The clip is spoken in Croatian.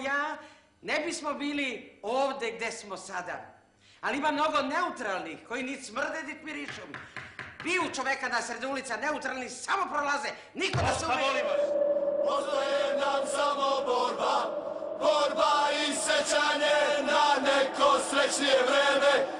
ja ne bismo bili ovde gde smo sada. Ali ima mnogo neutralnih koji ni smrde, ni mirišu. Biju čoveka na sred ulica, neutralni samo prolaze, niko da se ume... Molim vas! Postoje